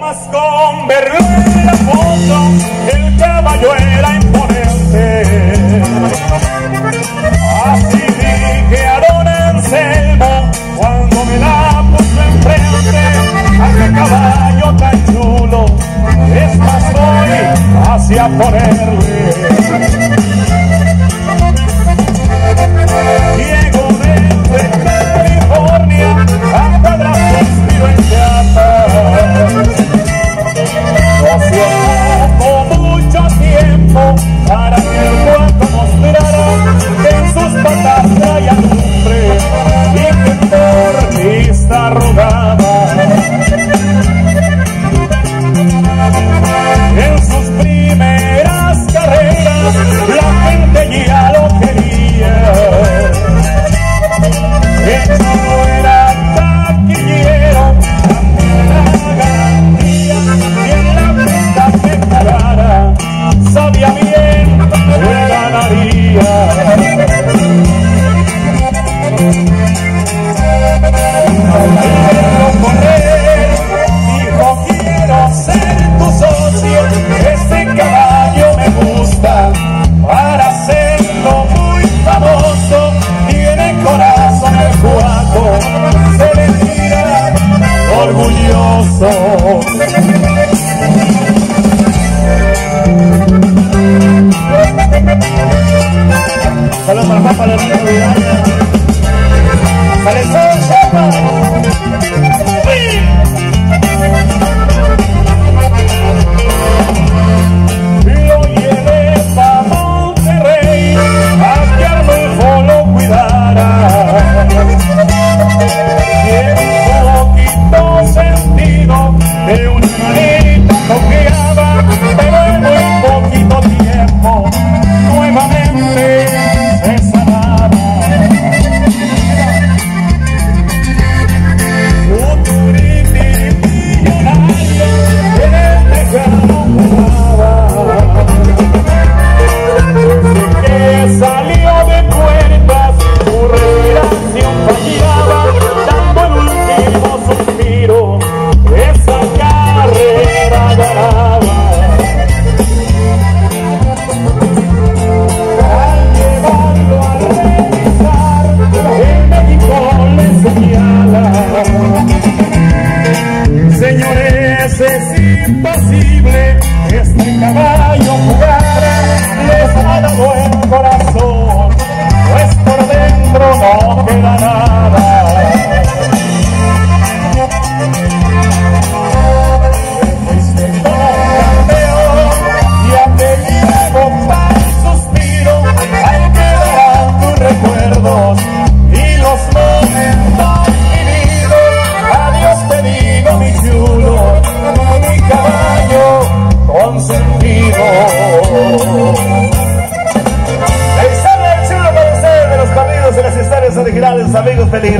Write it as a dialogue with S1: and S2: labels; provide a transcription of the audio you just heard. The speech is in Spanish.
S1: Mas con verlo en la foto, el caballo era imponente. Así dije a don Anselmo cuando me la puso enfrente. ¡Ay, qué caballo tan chulo! Es más, voy hacia ponerle. Llego desde California a Cuadra suspiro en Chiapas. No hacía mucho tiempo para que el guapo mostrara que en sus patas traía lumbre y que por vista rodaba. En sus primeras carreras la gente ya lo quería. Él no era taquillero, también era garantía, y en la pista que parara sabía bien que ganaría. Al verlo correr, dijo: quiero ser tu socio, ese caballo me gusta, para hacerlo muy famoso, tiene corazón el cuaco, se le tira orgulloso. Saludos para papá de la Navidad. ¡Sale sol, chapa! Lo llevé pa' Monterrey, a que Arnulfo lo cuidara. Tiene un poquito sentido de una manita confiaba, pero en muy poquito tiempo nuevamente se sanaba. Un turiti millonario en el tejado jugaba. Desde que salió de puertas, su respiración fallaba, dando el último suspiro, esa carrera ganaba. Al llevarlo a revisar, el médico le señala: señores, es imposible que este caballo jugara, les ha dado el corazón, pues por dentro no queda nada. Fuiste campeón, ya te llevo para el suspiro, ahí quedarán tus recuerdos y los momentos vividos. Adiós te digo, mi chulo, mi caballo consentido. Ahí sale el chulo para ustedes de los corridos de las historias originales, amigos peligros.